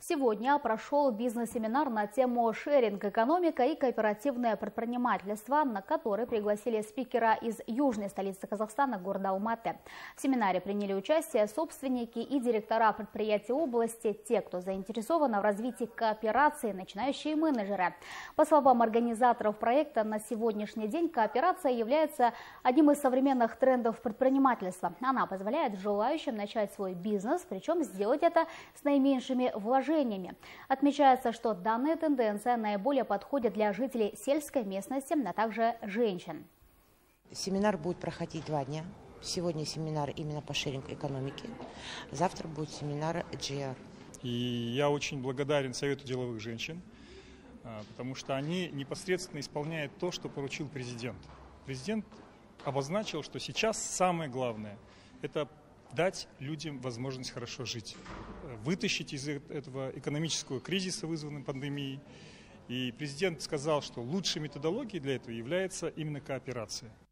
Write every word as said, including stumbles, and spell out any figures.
Сегодня прошел бизнес-семинар на тему «Шеринг, экономика и кооперативное предпринимательство», на который пригласили спикера из южной столицы Казахстана, города Алматы. В семинаре приняли участие собственники и директора предприятий области, те, кто заинтересован в развитии кооперации, начинающие менеджеры. По словам организаторов проекта, на сегодняшний день кооперация является одним из современных трендов предпринимательства. Она позволяет желающим начать свой бизнес, причем сделать это с наименьшими вложениями. Отмечается, что данная тенденция наиболее подходит для жителей сельской местности, а также женщин. Семинар будет проходить два дня. Сегодня семинар именно по шеринг-экономике. Завтра будет семинар джи ар. И я очень благодарен Совету деловых женщин, потому что они непосредственно исполняют то, что поручил президент. Президент обозначил, что сейчас самое главное – это дать людям возможность хорошо жить, вытащить из этого экономического кризиса, вызванного пандемией. И президент сказал, что лучшей методологией для этого является именно кооперация.